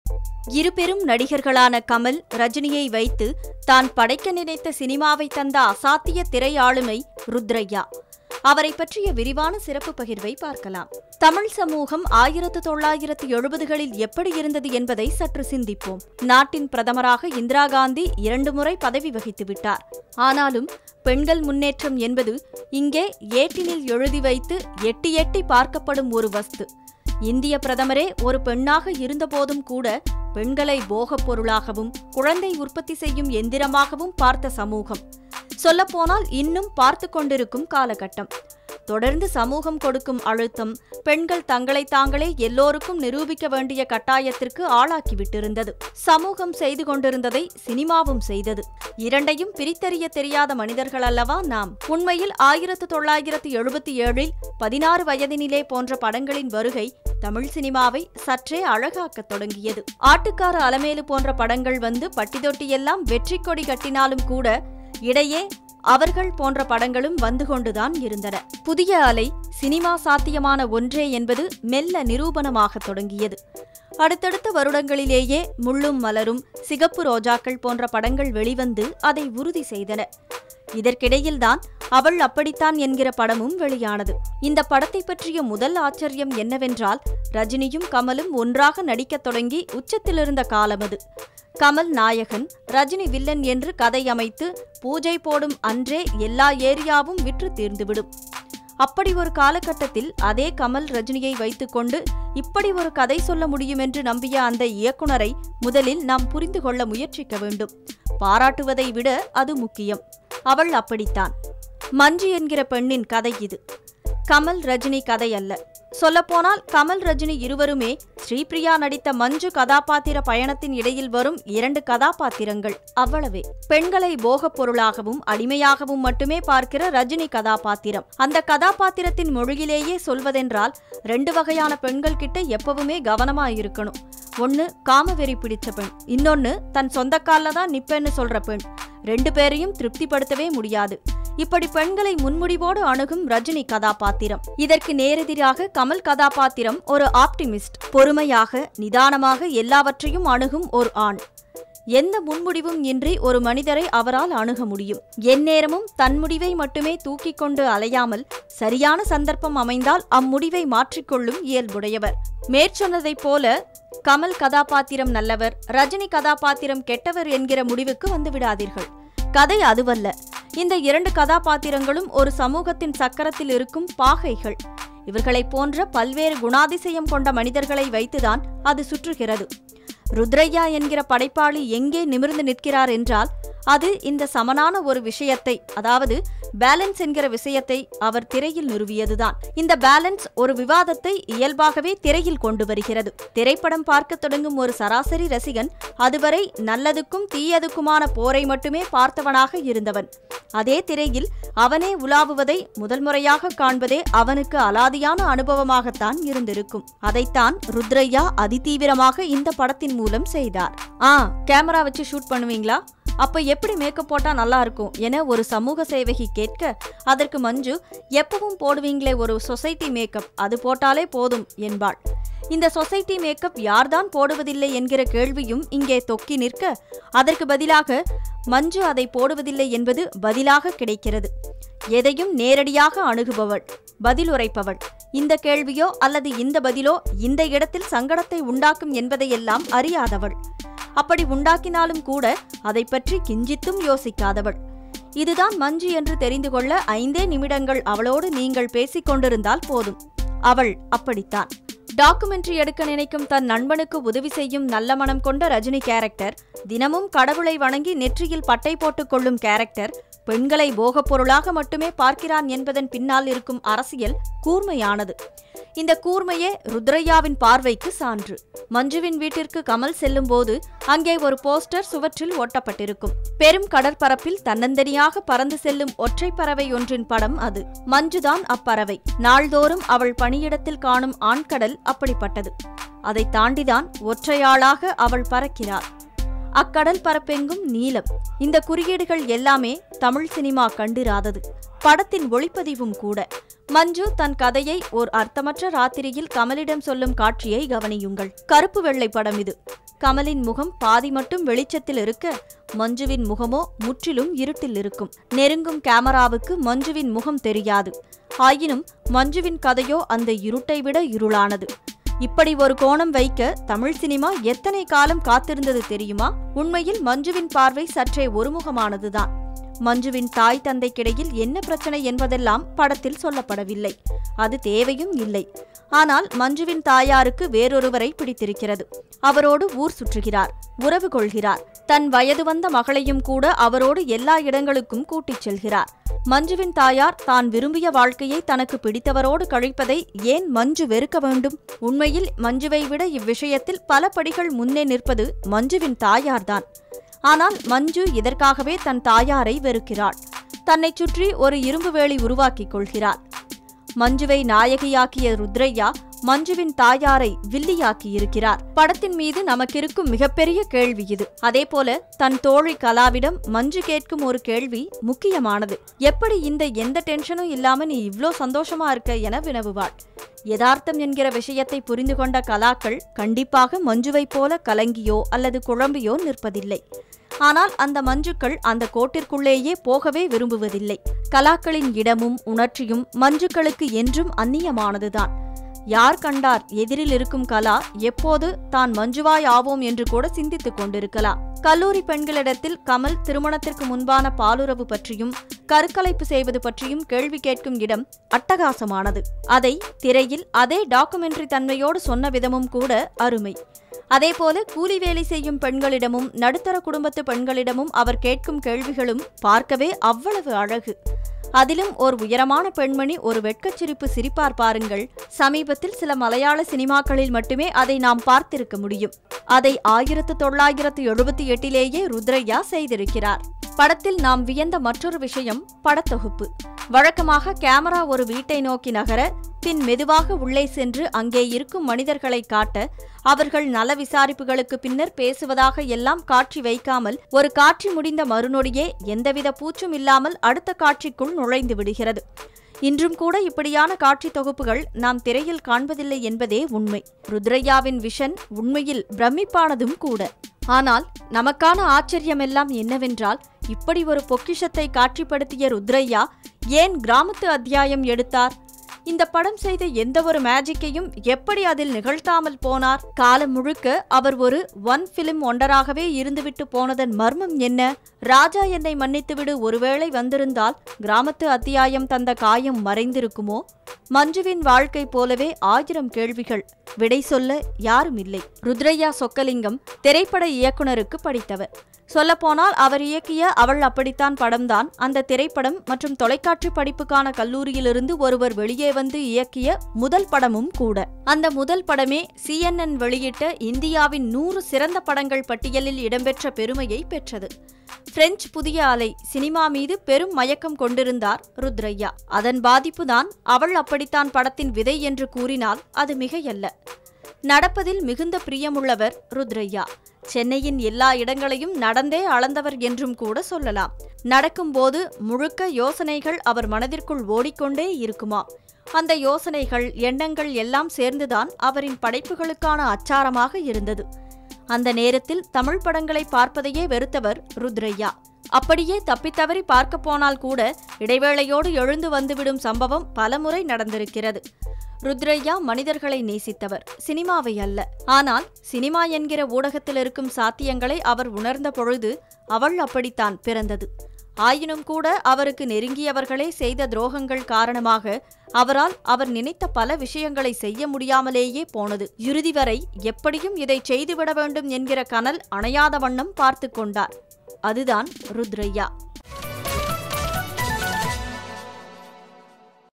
இரு பெரும் நடிகர்களான கமல், ரஜினியை வைத்து தான் படைக்க நினைத்த சினிமாவை தந்த அசாத்திய திரை ஆளுமை ருத்ரையா. அவரை பற்றிய விரிவான சிறப்பு பகிர்வை பார்க்கலாம். தமிழ் சமூகம் 1970களில் எப்படி இருந்தது என்பதை சற்று சிந்திப்போம். நாட்டின் பிரதமராக இந்திரா காந்தி 2 முறை பதவி வகித்து விட்டார். ஆனாலும் பெண்கள் முன்னேற்றம் என்பது இங்கே ஏட்டினில் எழுதி வைத்து எட்டி எட்டி பார்க்கப்படும் ஒரு வஸ்து. இந்திய பிரதமரே ஒரு பெண்ணாக இருந்தபோதும் கூட பெண்களை போகப் பொருளாகவும் குழந்தை உற்பத்தி செய்யும் எந்திரமாகவும் பார்த்த சமூகம். சொல்லப்போனால் இன்னும் பார்த்து கொண்டிருக்கும் காலகட்டம். தொடர்ந்து சமூகம் கொடுக்கும் அழுத்தம் பெண்கள் தங்களை தாங்களே எல்லோருக்கும் நிரூபிக்க வேண்டிய கட்டாயத்திற்கு ஆளாக்கிவிட்டிருந்தது. சமூகம் செய்து கொண்டிருந்ததை சினிமாவும் செய்தது. இரண்டையும் பிரித்தறிய தெரியாத மனிதர்கள் அல்லவா நாம். உண்மையில் 1977இல் 16 வயதினிலே போன்ற படங்களின் வருகை தமிழ் சினிமாவை சற்றே அழகாக்கத் தொடங்கியது. ஆட்டுக்கார அலமேலு போன்ற படங்கள் வந்து பட்டிதொட்டியெல்லாம் வெற்றி கொடி கட்டினாலும் கூட இடையே அவர்கள் போன்ற படங்களும் வந்து கொண்டுதான் இருந்தன. புதிய அலை சினிமா சாத்தியமான ஒன்றே என்பது மெல்ல நிரூபணமாக தொடங்கியது. அடுத்தடுத்த வருடங்களிலேயே முள்ளும் மலரும், சிகப்பு ரோஜாக்கள் போன்ற படங்கள் வெளிவந்து அதை உறுதி செய்தன. இதற்கிடையில்தான் அவள் அப்படித்தான் என்கிற படமும் வெளியானது. இந்த படத்தை பற்றிய முதல் ஆச்சரியம் என்னவென்றால், ரஜினியும் கமலும் ஒன்றாக நடிக்கத் தொடங்கி உச்சத்திலிருந்த காலம் அது. கமல் நாயகன், ரஜினி வில்லன் என்று கதை அமைத்து பூஜை போடும் அன்றே எல்லா ஏரியாவும் விற்று தீர்ந்துவிடும். அப்படி ஒரு காலகட்டத்தில் அதே கமல் ரஜினியை வைத்துக்கொண்டு இப்படி ஒரு கதை சொல்ல முடியும் என்று நம்பிய அந்த இயக்குனரை முதலில் நாம் புரிந்து கொள்ள முயற்சிக்க வேண்டும். பாராட்டுவதை விட அது முக்கியம். அவள் அப்படித்தான். மஞ்சு என்கிற பெண்ணின் கதை இது. கமல் ரஜினி கதை அல்ல. சொல்லப்போனால் கமல் ரஜினி இருவருமே ஸ்ரீபிரியா நடித்த மஞ்சு கதாபாத்திர பயணத்தின் இடையில் வரும் 2 கதாபாத்திரங்கள், அவ்வளவே. பெண்களை போகப் பொருளாகவும் அடிமையாகவும் மட்டுமே பார்க்கிற ரஜினி கதாபாத்திரம். அந்த கதாபாத்திரத்தின் மொழியிலேயே சொல்வதென்றால் 2 வகையான பெண்கள் கிட்ட எப்பவுமே கவனமாயிருக்கணும். ஒன்னு காமவெறி பிடிச்ச பெண், இன்னொன்னு தன் சொந்த கால்ல தான் நிப்பேன்னு சொல்ற பெண். 2 பேரையும் திருப்திப்படுத்தவே முடியாது. இப்படி பெண்களை முன்முடிவோடு அணுகும் ரஜினி கதாபாத்திரம். இதற்கு நேரெதிராக கமல் கதாபாத்திரம் ஒரு ஆப்டிமிஸ்ட். பொறுமையாக நிதானமாக எல்லாவற்றையும் அணுகும் ஒரு ஆண். எந்த முன்முடிவும் இன்றி ஒரு மனிதரை அவரால் அணுக முடியும். எந்நேரமும் தன் முடிவை மட்டுமே தூக்கிக் கொண்டு அலையாமல் சரியான சந்தர்ப்பம் அமைந்தால் அம்முடிவை மாற்றிக்கொள்ளும் இயல்புடையவர். மேற்சொன்னதைப் போல கமல் கதாபாத்திரம் நல்லவர், ரஜினி கதாபாத்திரம் கெட்டவர் என்கிற முடிவுக்கு வந்து விடாதீர்கள். கதை அதுவல்ல. இந்த 2 கதாபாத்திரங்களும் ஒரு சமூகத்தின் சக்கரத்தில் இருக்கும் பாகைகள். இவர்களைப் போன்ற பல்வேறு குணாதிசயம் கொண்ட மனிதர்களை வைத்துதான் அது சுற்றுகிறது. ருத்ரையா என்கிற படைப்பாளி எங்கே நிமிர்ந்து நிற்கிறார் என்றால், அது இந்த சமனான ஒரு விஷயத்தை, அதாவது பேலன்ஸ் என்கிற விஷயத்தை அவர் திரையில் நிறுவியதுதான். இந்த பேலன்ஸ் ஒரு விவாதத்தை இயல்பாகவே திரையில் கொண்டு வருகிறது. திரைப்படம் பார்க்க தொடங்கும் ஒரு சராசரி ரசிகன் அதுவரை நல்லதுக்கும் தீயதுக்குமான போரை மட்டுமே பார்த்தவனாக இருந்தவன். அதே திரையில் அவனே உலாவுவதை முதல் முறையாக காண்பதே அவனுக்கு அலாதியான அனுபவமாகத்தான் இருந்திருக்கும். அதைத்தான் ருத்ரையா அதிதீவிரமாக இந்த படத்தின் மூலம் செய்தார். கேமரா வச்சு ஷூட் பண்ணுவீங்களா? அப்ப எப்படி மேக்கப் போட்டா நல்லா இருக்கும் என ஒரு சமூக சேவகி கேட்க, அதற்கு மஞ்சு, எப்பவும் போடுவீங்களே ஒரு சொசைட்டி மேக்கப், அது போட்டாலே போதும் என்பாள். இந்த சொசைட்டி மேக்கப் யார்தான் போடுவதில்லை என்கிற கேள்வியும் இங்கே தொக்கி நிற்க, அதற்கு பதிலாக மஞ்சு அதை போடுவதில்லை என்பது பதிலாக கிடைக்கிறது. எதையும் நேரடியாக அணுகுபவள், பதில் உரைப்பவள். இந்த கேள்வியோ அல்லது இந்த பதிலோ இந்த இடத்தில் சங்கடத்தை உண்டாக்கும் என்பதையெல்லாம் அறியாதவள். அப்படி உண்டாக்கினாலும் கூட அதை பற்றி கிஞ்சித்தும் யோசிக்காதவள். இதுதான் மஞ்சு என்று தெரிந்து கொள்ள 5 நிமிடங்கள் அவளோடு நீங்கள் பேசிக் கொண்டிருந்தால் போதும். அவள் அப்படித்தான். டாக்குமெண்ட்ரி எடுக்க நினைக்கும் தன் நண்பனுக்கு உதவி செய்யும் நல்ல மனம் கொண்ட ரஜினி கேரக்டர், தினமும் கடவுளை வணங்கி நெற்றியில் பட்டை போட்டுக் கொள்ளும் கேரக்டர், பெண்களை போகப் பொருளாக மட்டுமே பார்க்கிறான் என்பதன் பின்னால் இருக்கும் அரசியல் கூர்மையானது. இந்த கூர்மையே ருத்ரையாவின் பார்வைக்கு சான்று. மஞ்சுவின் வீட்டிற்கு கமல் செல்லும் போது அங்கே ஒரு போஸ்டர் சுவற்றில் ஒட்டப்பட்டிருக்கும். பெரும் கடற்பரப்பில் தன்னந்தனியாக பறந்து செல்லும் ஒற்றை பறவை ஒன்றின் படம் அது. மஞ்சுதான் அப்பறவை. நாள்தோறும் அவள் பணியிடத்தில் காணும் ஆண்கடல் அப்படிப்பட்டது. அதை தாண்டிதான் ஒற்றையாளாக அவள் பறக்கிறாள். அக்கடல் பரப்பெங்கும் நீலம். இந்த குறியீடுகள் எல்லாமே தமிழ் சினிமா கண்டிராதது. படத்தின் ஒளிப்பதிவும் கூட. மஞ்சு தன் கதையை ஓர் அர்த்தமற்ற ராத்திரியில் கமலிடம் சொல்லும் காட்சியை கவனியுங்கள். கருப்பு வெள்ளை படம் இது. கமலின் முகம் பாதி மட்டும் வெளிச்சத்தில் இருக்க, மஞ்சுவின் முகமோ முற்றிலும் இருட்டில் இருக்கும். நெருங்கும் கேமராவுக்கு மஞ்சுவின் முகம் தெரியாது. ஆயினும் மஞ்சுவின் கதையோ அந்த இருட்டை விட இருளானது. இப்படி ஒரு கோணம் வைக்க தமிழ் சினிமா எத்தனை காலம் காத்திருந்தது தெரியுமா? உண்மையில் மஞ்சுவின் பார்வை சற்றே ஒருமுகமானதுதான். மஞ்சுவின் தாய் தந்தைக்கிடையில் என்ன பிரச்சனை என்பதெல்லாம் படத்தில் சொல்லப்படவில்லை. அது தேவையும் இல்லை. ஆனால் மஞ்சுவின் தாயாருக்கு வேறொருவரை பிடித்திருக்கிறது. அவரோடு ஊர் சுற்றுகிறார், உறவு கொள்கிறார். தன் வயது வந்த மகளையும் கூட அவரோடு எல்லா இடங்களுக்கும் கூட்டிச் செல்கிறார். மஞ்சுவின் தாயார் தான் விரும்பிய வாழ்க்கையை தனக்கு பிடித்தவரோடு கழிப்பதை ஏன் மஞ்சு வெறுக்க வேண்டும்? உண்மையில் மஞ்சுவை விட இவ்விஷயத்தில் பல படிகள் முன்னே நிற்பது மஞ்சுவின் தாயார்தான். ஆனால் மஞ்சு இதற்காகவே தன் தாயாரை வெறுக்கிறாள். தன்னை சுற்றி ஒரு இரும்பு வேலி உருவாக்கிக் கொள்கிறாள். மஞ்சுவை நாயகியாக்கிய ருத்ரையா மஞ்சுவின் தாயாரை வில்லியாக்கியிருக்கிறார். படத்தின் மீது நமக்கிருக்கும் மிகப்பெரிய கேள்வி இது. அதேபோல தன் தோழி கலாவிடம் மஞ்சு கேட்கும் ஒரு கேள்வி முக்கியமானது. எப்படி எந்த டென்ஷனும் இல்லாம நீ இவ்ளோ சந்தோஷமா இருக்க என வினவுவாள். யதார்த்தம் என்கிற விஷயத்தை புரிந்து கொண்ட கலாக்கள் கண்டிப்பாக மஞ்சுவை போல கலங்கியோ அல்லது குழம்பியோ நிற்பதில்லை. ஆனால் அந்த மஞ்சுக்கள் அந்த கோட்டிற்குள்ளேயே போகவே விரும்புவதில்லை. கலாக்களின் இடமும் உணர்ச்சியும் மஞ்சுக்களுக்கு என்றும் அந்நியமானதுதான். யார் கண்டார் எதிரில் இருக்கும் கலா எப்போது தான் மஞ்சுவாய் ஆவோம் என்று கூட சிந்தித்துக் கொண்டிருக்கலாம். கல்லூரி பெண்களிடத்தில் கமல் திருமணத்திற்கு முன்பான பாலுறவு பற்றியும் கருக்கலைப்பு செய்வது பற்றியும் கேள்வி கேட்கும் இடம் அட்டகாசமானது. அதை திரையில் அதே டாக்குமெண்ட்ரி தன்மையோடு சொன்ன விதமும் கூட அருமை. அதேபோல கூலி வேலை செய்யும் பெண்களிடமும் நடுத்தர குடும்பத்து பெண்களிடமும் அவர் கேட்கும் கேள்விகளும் பார்க்கவே அவ்வளவு அழகு. அதிலும் ஒரு உயரமான பெண்மணி ஒரு வெட்கச்சிரிப்பு சிரிப்பார் பாருங்கள். சமீபத்தில் சில மலையாள சினிமாக்களில் மட்டுமே அதை நாம் பார்த்திருக்க முடியும். அதை 1978லேயே ருத்ரையா செய்திருக்கிறார். படத்தில் நாம் வியந்த மற்றொரு விஷயம் படத்தொகுப்பு. வழக்கமாக கேமரா ஒரு வீட்டை நோக்கி நகர, பின் மெதுவாக உள்ளே சென்று அங்கே இருக்கும் மனிதர்களை காட்ட, அவர்கள் நல விசாரிப்புகளுக்கு பின்னர் பேசுவதாக எல்லாம் காட்சி வைக்காமல் ஒரு காட்சி முடிந்த மறுநொடியே எந்தவித பூச்சும் இல்லாமல் அடுத்த காட்சிக்குள் நுழைந்து விடுகிறது. இன்றும் கூட இப்படியான காட்சி தொகுப்புகள் நாம் திரையில் காண்பதில்லை என்பதே உண்மை. ருத்ரையாவின் விஷன் உண்மையில் பிரமிப்பானதும் கூட. ஆனால் நமக்கான ஆச்சரியமெல்லாம் என்னவென்றால், இப்படி ஒரு பொக்கிஷத்தை காட்சிப்படுத்திய ருத்ரையா ஏன் கிராமத்து அத்தியாயம் எடுத்தார்? இந்த படம் செய்த எந்த ஒரு மேஜிக்கையும் எப்படி அதில் நிகழ்த்தாமல் போனார்? காலம் முழுக்க அவர் ஒரு ஒன் பிலிம் ஒண்டராகவே இருந்துவிட்டு போனதன் மர்மம் என்ன? ராஜா என்னை மன்னித்துவிடு ஒருவேளை வந்திருந்தால் கிராமத்து அத்தியாயம் தந்த காயம் மறைந்திருக்குமோ? மஞ்சுவின் வாழ்க்கை போலவே 1000 கேள்விகள். விடை சொல்ல யாரும் இல்லை. ருத்ரையா சொக்கலிங்கம் திரைப்பட இயக்குனருக்கு படித்தவர். சொல்லப்போனால் அவர் இயக்கிய அவள் அப்படித்தான் படம்தான் அந்த திரைப்படம் மற்றும் தொலைக்காட்சி படிப்புக்கான கல்லூரியிலிருந்து ஒருவர் வெளியே வந்து இயக்கிய முதல் படமும் கூட. அந்த முதல் படமே CNN வெளியிட்ட இந்தியாவின் 100 சிறந்த படங்கள் பட்டியலில் இடம்பெற்ற பெருமையை பெற்றது. பிரெஞ்சு புதிய அலை சினிமா மீது பெரும் மயக்கம் கொண்டிருந்தார் ருத்ரையா. அதன் பாதிப்புதான் அவள் அப்படித்தான் படத்தின் விதை என்று கூறினால் அது மிகையல்ல. நடப்பதில் மிகுந்த பிரியமுள்ளவர் ருத்ரையா. சென்னையின் எல்லா இடங்களையும் நடந்தே அளந்தவர் என்றும் கூட சொல்லலாம். நடக்கும்போது முழுக்க யோசனைகள் அவர் மனதிற்குள் ஓடிக்கொண்டே இருக்குமா. அந்த யோசனைகள் எண்ணங்கள் எல்லாம் சேர்ந்துதான் அவரின் படைப்புகளுக்கான அச்சாரமாக இருந்தது. அந்த நேரத்தில் தமிழ் படங்களை பார்ப்பதையே வெறுத்தவர் ருத்ரையா. அப்படியே தப்பித்தவறி பார்க்க போனால் கூட இடைவேளையோடு எழுந்து வந்துவிடும் சம்பவம் பலமுறை நடந்திருக்கிறது. ருத்ரையா மனிதர்களை நேசித்தவர், சினிமாவை அல்ல. ஆனால் சினிமா என்கிற ஊடகத்தில் இருக்கும் சாத்தியங்களை அவர் உணர்ந்த பொழுது அவள் அப்படித்தான் பிறந்தது. ஆயினும் கூட அவருக்கு நெருங்கியவர்களே செய்த துரோகங்கள் காரணமாக அவரால் அவர் நினைத்த பல விஷயங்களை செய்ய முடியாமலேயே போனது. இறுதி வரை எப்படியும் இதை செய்துவிட வேண்டும் என்கிற கனல் அணையாத வண்ணம் பார்த்து கொண்டார். அதுதான் ருத்ரையா.